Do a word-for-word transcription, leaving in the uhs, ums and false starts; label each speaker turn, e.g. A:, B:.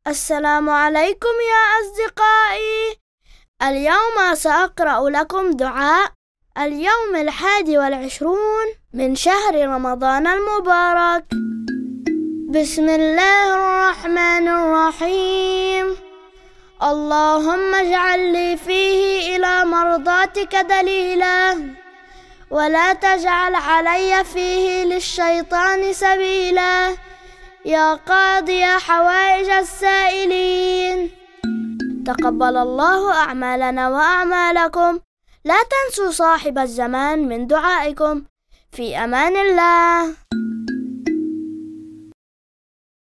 A: السلام عليكم يا أصدقائي. اليوم سأقرأ لكم دعاء اليوم الحادي والعشرون من شهر رمضان المبارك. بسم الله الرحمن الرحيم. اللهم اجعل لي فيه إلى مرضاتك دليلا، ولا تجعل علي فيه للشيطان سبيلا، يا قاضي حوائج السائلين. تقبل الله أعمالنا وأعمالكم. لا تنسوا صاحب الزمان من دعائكم. في أمان الله.